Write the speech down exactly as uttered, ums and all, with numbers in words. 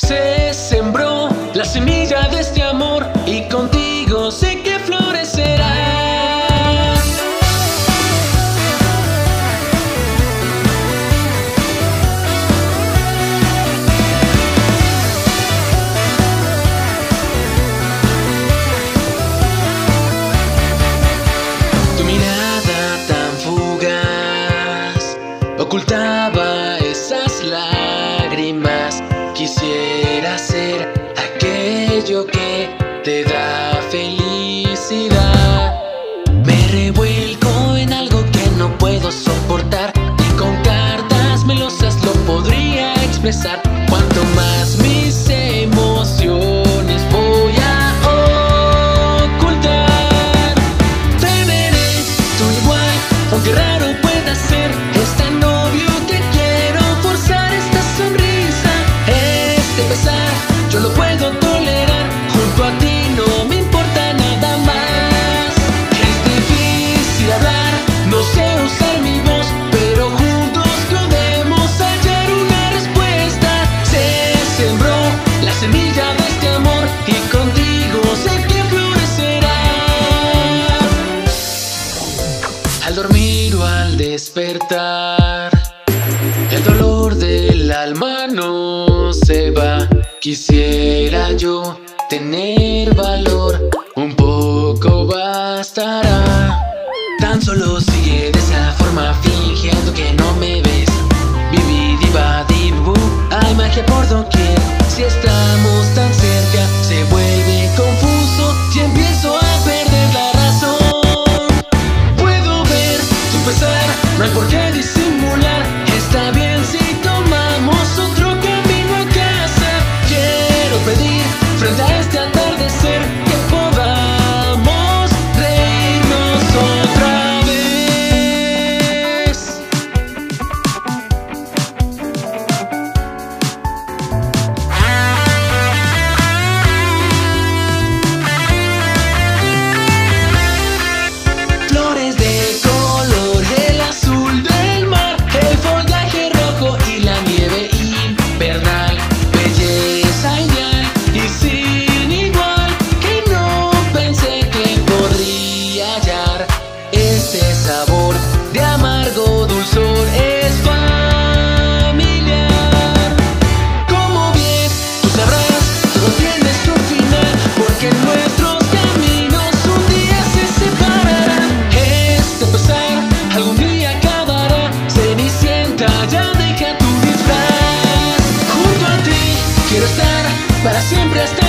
Se sembró la semilla de este amor y contigo sé que florecerá. Tu mirada tan fugaz ocultaba esas lágrimas. Quisiera ser aquello que te da felicidad. Me revuelco en algo que no puedo soportar y con cartas melosas lo podría expresar. Cuanto más mis emociones voy a ocultar, te veré tú igual, aunque raro pueda ser. Es tan obvio que quiero forzar esta sonrisa. Este pesar yo lo puedo tolerar, junto a ti no me importa nada más. Es difícil hablar, no sé usar mi voz, pero juntos podemos hallar una respuesta. Se sembró la semilla de este amor y contigo sé que florecerá. Al dormir o al despertar, el dolor del alma no se va. Quisiera yo tener valor, un poco bastará. Tan solo sigue de esa forma, fingiendo que no me ves. Bibi, diva, dibu, hay magia por doquier. Si estamos tan cerca, se vuelve confuso y empiezo a perder la razón. Puedo ver tu pesar, no hay por qué disimular. Está bien si tomamos otro camino a casa. Quiero pedir frente a este atardecer que podamos reírnos otra vez. Flores de color, el azul del mar, el follaje rojo y la nieve invernal. Belleza ideal y sin igual, que no pensé que podría hallar. Este sabor de amargo dulzor es familiar. Como bien tú sabrás, todo tiene su final, porque nuestros caminos un día se separarán. Este pesar algún día acabará. Cenicienta, ya deja tu disfraz. Junto a ti quiero estar para siempre hasta